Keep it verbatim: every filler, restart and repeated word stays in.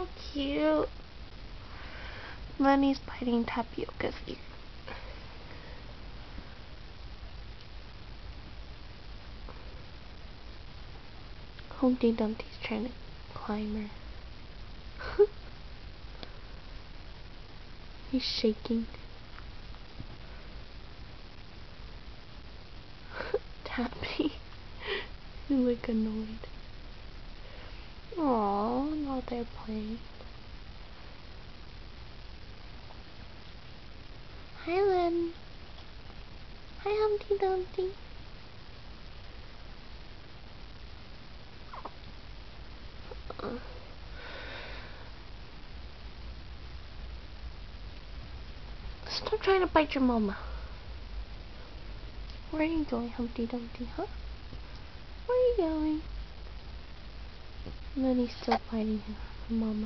How cute. Lenny's biting Tapioca's ear. Humpty Dumpty's trying to climb her. He's shaking. Tappy. You look annoyed. Aww, now they're playing. Hi, Len. Hi, Humpty Dumpty. Uh. Stop trying to bite your mama. Where are you going, Humpty Dumpty, huh? Where are you going? And then he's still biting his mama.